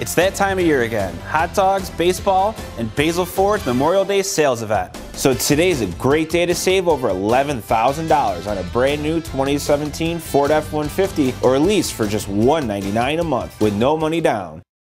It's that time of year again. Hot dogs, baseball, and Basil Ford's Memorial Day sales event. So today's a great day to save over $11,000 on a brand new 2017 Ford F-150 or lease for just $199 a month with no money down.